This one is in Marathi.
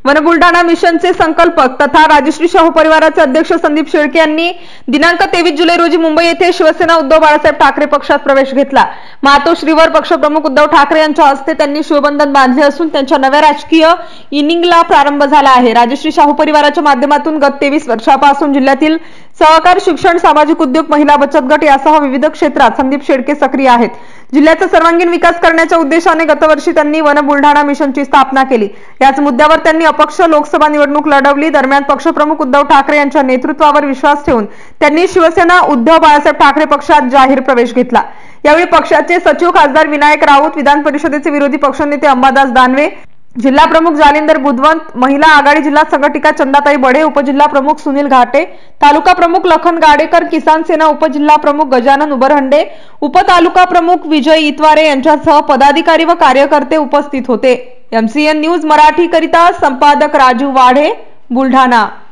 वन बुलढाणा मिशनचे संकल्पक तथा राजश्री शाहू परिवाराचे अध्यक्ष संदीप शेळके यांनी दिनांक 23 जुलै रोजी मुंबई येथे शिवसेना उद्धव बाळासाहेब ठाकरे पक्षात प्रवेश घेतला। मातोश्रीवर पक्षप्रमुख उद्धव ठाकरे यांच्या हस्ते त्यांनी शिवबंधन बांधले असून त्यांच्या नव्या राजकीय इनिंगला प्रारंभ झाला आहे। राजश्री शाहू परिवाराच्या माध्यमातून गत 23 वर्षापासून जिल्ह्यातील सहकार, शिक्षण, सामाजिक उद्योग, महिला बचत गट यासह विविध क्षेत्रात संदीप शेळके सक्रिय आहेत। जिल्ह्याचा सर्वांगीण विकास करण्याच्या उद्देशाने गतवर्षी त्यांनी वन बुलढाणा मिशनची स्थापना केली। याच मुद्द्यावर त्यांनी अपक्ष लोकसभा निवडणूक लढवली। दरम्यान पक्षप्रमुख उद्धव ठाकरे यांच्या नेतृत्वावर विश्वास ठेवून त्यांनी शिवसेना उद्धव बाळासाहेब ठाकरे पक्षात जाहीर प्रवेश घेतला। यावेळी पक्षाचे सचिव खासदार विनायक राऊत, विधान परिषदेचे विरोधी पक्षनेते अंबादास दानवे, जिल्हा प्रमुख जालिंदर बुधवंत, महिला आघाडी जिल्हा संघटिका चंदाताई बडे, उपजिल्हा प्रमुख सुनील घाटे, तालुका प्रमुख लखन गाडेकर, किसान सेना उपजिल्हा प्रमुख गजानन उबरहंडे, उपतालुका प्रमुख विजय इतवारे यांच्यासह पदाधिकारी व कार्यकर्ते उपस्थित होते। MCN न्यूज मराठी करिता संपादक राजू वाढे, बुलढाणा।